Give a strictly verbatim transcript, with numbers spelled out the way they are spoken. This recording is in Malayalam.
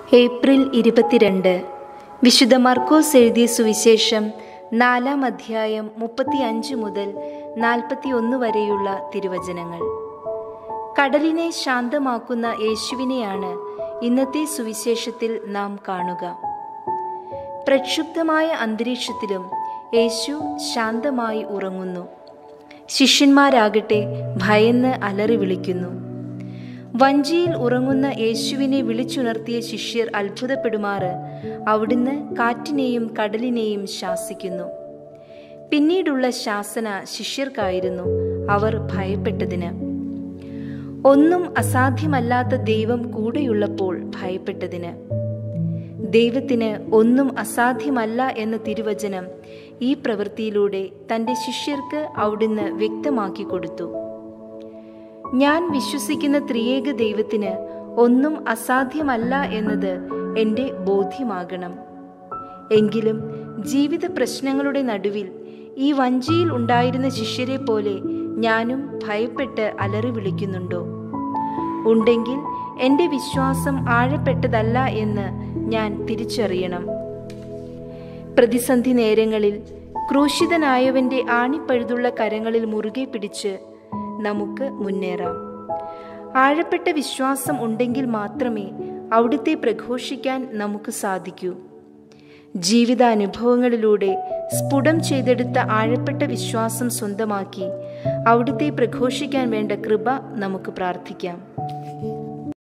ഏപ്രിൽ ഇരുപത്തിരണ്ട്. വിശുദ്ധ മർക്കോസ് എഴുതിയ സുവിശേഷം നാലാം അധ്യായം മുപ്പത്തി അഞ്ച് മുതൽ നാൽപ്പത്തി ഒന്ന് വരെയുള്ള തിരുവചനങ്ങൾ. കടലിനെ ശാന്തമാക്കുന്ന യേശുവിനെയാണ് ഇന്നത്തെ സുവിശേഷത്തിൽ നാം കാണുക. പ്രക്ഷുബ്ധമായ അന്തരീക്ഷത്തിലും യേശു ശാന്തമായി ഉറങ്ങുന്നു. ശിഷ്യന്മാരാകട്ടെ ഭയന്ന് അലറി വിളിക്കുന്നു. വഞ്ചിയിൽ ഉറങ്ങുന്ന യേശുവിനെ വിളിച്ചുണർത്തിയ ശിഷ്യർ അത്ഭുതപ്പെടുമാറ് അവിടുന്ന് കാറ്റിനെയും കടലിനെയും ശാസിക്കുന്നു. പിന്നീടുള്ള ശാസന ശിഷ്യർക്കായിരുന്നു, അവർ ഭയപ്പെട്ടതിന്. ഒന്നും അസാധ്യമല്ലാത്ത ദൈവം കൂടെയുള്ളപ്പോൾ ഭയപ്പെട്ടതിന്. ദൈവത്തിന് ഒന്നും അസാധ്യമല്ല എന്ന തിരുവചനം ഈ പ്രവൃത്തിയിലൂടെ തൻ്റെ ശിഷ്യർക്ക് അവിടുന്ന് വ്യക്തമാക്കി കൊടുത്തു. ഞാൻ വിശ്വസിക്കുന്ന ത്രിയേക ദൈവത്തിന് ഒന്നും അസാധ്യമല്ല എന്നത് എൻ്റെ ബോധ്യമാകണം. എങ്കിലും ജീവിത പ്രശ്നങ്ങളുടെ നടുവിൽ ഈ വഞ്ചിയിൽ ഉണ്ടായിരുന്ന ശിഷ്യരെ പോലെ ഞാനും ഭയപ്പെട്ട് അലറി വിളിക്കുന്നുണ്ടോ? ഉണ്ടെങ്കിൽ എൻ്റെ വിശ്വാസം ആഴപ്പെട്ടതല്ല എന്ന് ഞാൻ തിരിച്ചറിയണം. പ്രതിസന്ധി നേരങ്ങളിൽ ക്രൂശിതനായവൻ്റെ ആണിപ്പഴുതുള്ള കരങ്ങളിൽ മുറുകെ പിടിച്ച് നമുക്ക് മുന്നേറാം. ആഴപ്പെട്ട വിശ്വാസം ഉണ്ടെങ്കിൽ മാത്രമേ അവിടുത്തെ പ്രഘോഷിക്കാൻ നമുക്ക് സാധിക്കൂ. ജീവിതാനുഭവങ്ങളിലൂടെ സ്ഫുടം ചെയ്തെടുത്ത ആഴപ്പെട്ട വിശ്വാസം സ്വന്തമാക്കി അവിടുത്തെ പ്രഘോഷിക്കാൻ വേണ്ട കൃപ നമുക്ക് പ്രാർത്ഥിക്കാം.